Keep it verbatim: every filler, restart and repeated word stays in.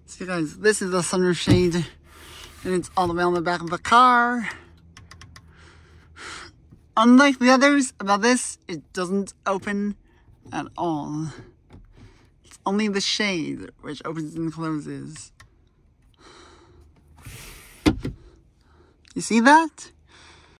So guys, this is the sunroof shade, and it's all the way on the back of the car. Unlike the others about this, it doesn't open at all. It's only the shade which opens and closes. You see that?